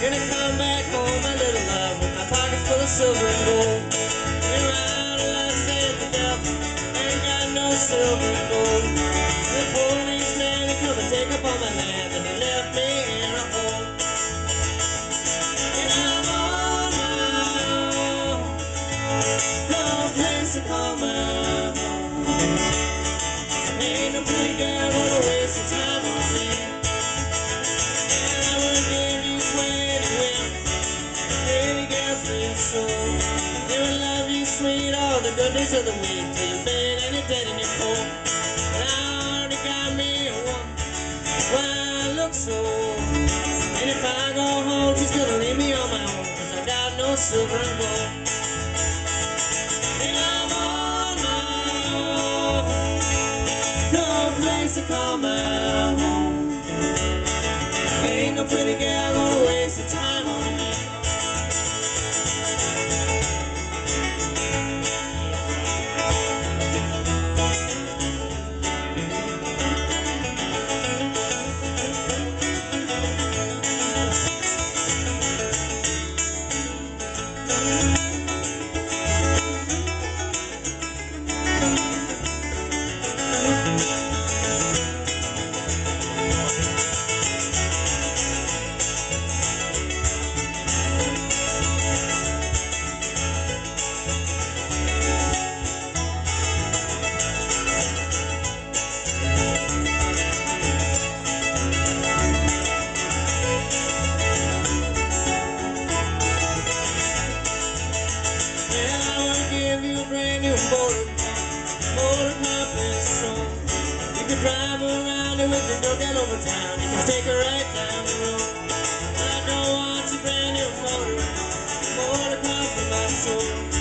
Gonna come back home, my little love, with my pockets full of silver and gold. And right alive, said the devil, ain't got no silver and gold. The policeman, he come and take up all my land, and he left me in a hole. And I'm on my own, no place to call my home. Ain't no pretty girl gonna waste your time on me. And I would give you sweaty whip, pretty girl for your soul. They would love you sweet, all the goodness of the week, till you're big and you're dead and you're cold. And I already got me a woman, why I look so old. And if I go home, she's gonna leave me on my own, 'cause I got no silver and gold. And I'm on my own, no place to call my home. Ain't no pretty girl gonna waste your time on me. Motor pumping song. You can drive around it with the door down over town. You can take her right down the road. I don't want your brand new motor pumping my soul.